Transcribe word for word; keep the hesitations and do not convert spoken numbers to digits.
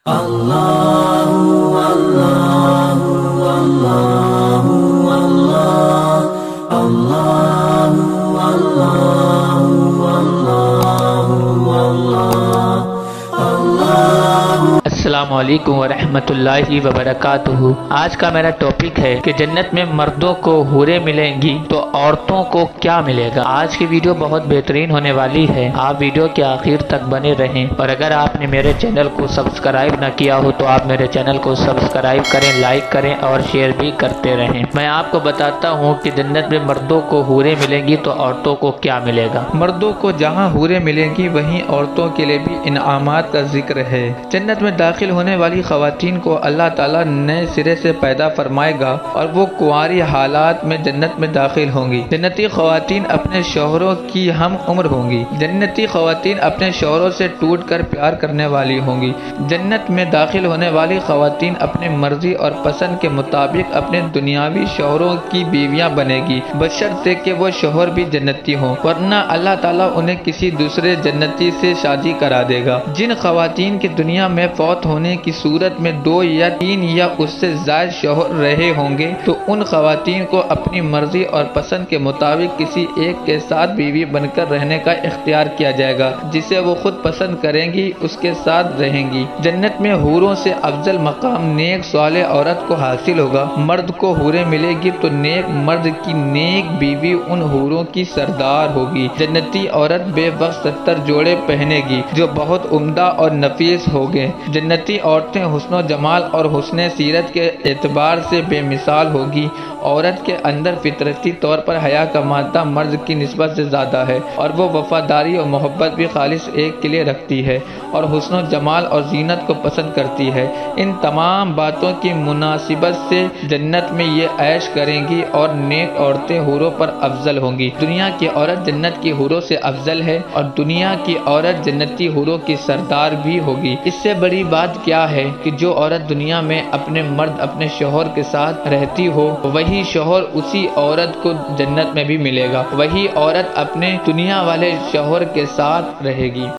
Allahu Allahu Allahu Allah Allahu Allahu Allahu Allah السلام علیکم ورحمۃ اللہ وبرکاتہ۔ آج کا میرا ٹاپک ہے کہ جنت میں مردوں کو ہورے ملیں گی تو عورتوں کو کیا ملے گا۔ آج کی ویڈیو بہت بہترین ہونے والی ہے، آپ ویڈیو کے آخر تک بنے رہیں، اور اگر آپ نے میرے چینل کو سبسکرائب نہ کیا ہو تو آپ میرے چینل کو سبسکرائب کریں، لائک کریں اور شیئر بھی کرتے رہیں۔ میں آپ کو بتاتا ہوں کہ جنت میں مردوں کو ہورے ملیں گی تو عورتوں کو کیا ملے گا۔ مردوں کو جہاں ہورے ملیں گی وہیں عورتوں کے لیے بھی انعامات کا ذکر ہے۔ جنت میں داخل ہونے والی خواتین کو اللہ تعالیٰ نئے سرے سے پیدا فرمائے گا اور وہ کنواری حالات میں جنت میں داخل ہوں گی۔ جنتی خواتین اپنے شوہروں کی ہم عمر ہوں گی۔ جنتی خواتین اپنے شوہروں سے ٹوٹ کر پیار کرنے والی ہوں گی۔ جنت میں داخل ہونے والی خواتین اپنی مرضی اور پسند کے مطابق اپنے دنیاوی شوہروں کی بیویاں بنے گی، بشرطے کہ وہ شوہر بھی جنتی ہوں، ورنہ اللہ تعالیٰ انہیں کسی دوسرے جنتی سے شادی کرا دے گا۔ جن خواتین کے دنیا میں فوت ہونے کی صورت میں دو یا تین یا اس سے زائد شوہر رہے ہوں گے تو ان خواتین کو اپنی مرضی اور پسند کے مطابق کسی ایک کے ساتھ بیوی بن کر رہنے کا اختیار کیا جائے گا، جسے وہ خود پسند کریں گی اس کے ساتھ رہیں گی۔ جنت میں حوروں سے افضل مقام نیک صالح عورت کو حاصل ہوگا۔ مرد کو حورے ملے گی تو نیک مرد کی نیک بیوی ان حوروں کی سردار ہوگی۔ جنتی عورت بے وقت ستر جوڑے پہنے گی جو بہت عمدہ اور نفیس ہوگے۔ جنتی عورتیں حسن و جمال اور حسن سیرت کے اعتبار سے بے مثال ہوگی۔ عورت کے اندر فطرتی طور پر حیا کا مادہ مرد کی نسبت سے زیادہ ہے، اور وہ وفاداری اور محبت بھی خالص ایک کے لیے رکھتی ہے اور حسن و جمال اور زینت کو پسند کرتی ہے۔ ان تمام باتوں کی مناسبت سے جنت میں یہ عیش کریں گی اور نیک عورتیں حوروں پر افضل ہوں گی۔ دنیا کی عورت جنت کی حوروں سے افضل ہے اور دنیا کی عورت جنتی حوروں کی سردار بھی ہوگی۔ اس سے بڑی بات کیا ہے کہ جو عورت دنیا میں اپنے مرد اپنے شوہر کے ساتھ رہتی ہو، وہی شوہر اسی عورت کو جنت میں بھی ملے گا، وہی عورت اپنے دنیا والے شوہر کے ساتھ رہے گی۔